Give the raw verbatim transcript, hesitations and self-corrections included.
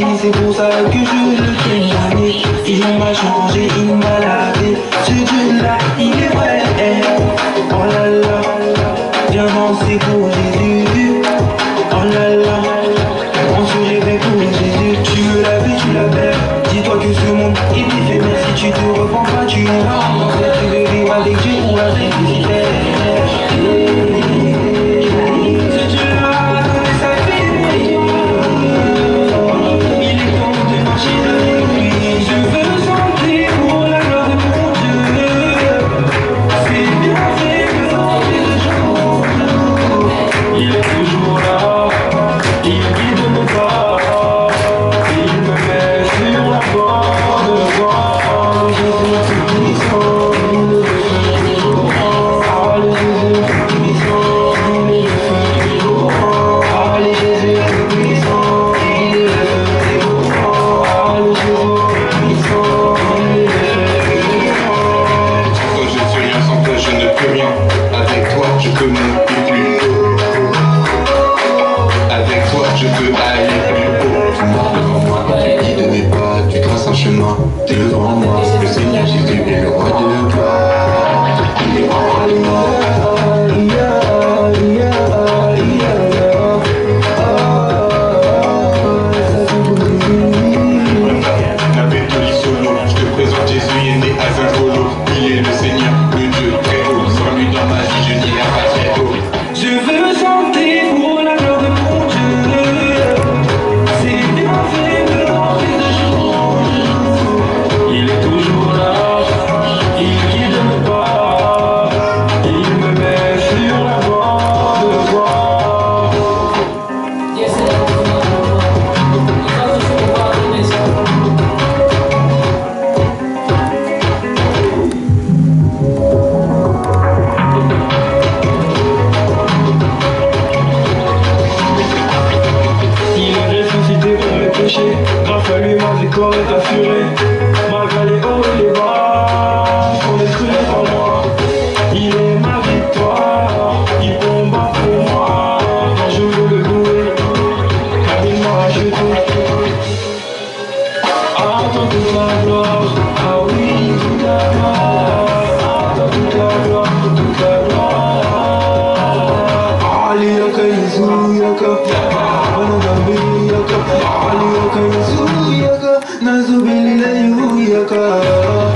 c'est pour ça que je le tiens jamais. Il m'a changé, il m'a lavé. Ce Dieu-là, il est vrai. Oh là là, viens danser pour Jésus. Oh là là, on se réveille pour Jésus. Tu me l'as vu, tu l'as fait. Dis-toi que ce monde est éphémère. Si tu te repens pas, tu es mort. Tu veux vivre avec Dieu ou avec Lucifer. T'es devant moi, le Seigneur Jésus est le roi de gloire. Il est roi de gloire. N'avais pas dit solo, je te présente Jésus, il est né à Saint-Polo. Il est le Seigneur, le Dieu très haut. Sans lui dans ma vie, je n'irai pas très tôt. Je veux chanter pour la gloire de mon Dieu. C'est bien fait de rentrer de jour. Il est toujours là, il guide mes pas, il me met sur la voie de gloire. Yes, sir. Il est ressuscité pour mes péchés, grâce à lui ma victoire est assurée. Malgré les hauts et les bas, sont détruits par moi. Il est ma victoire, il combat pour moi. Quand je veux le louer, car il m'a racheté. Attends toute la gloire, ah oui, toute la gloire. Attends toute la gloire, toute la gloire. Ali yaka Yesu yaka, Banadambi yaka. Ali yaka Yesu yaka, Nazubili la yu yaka.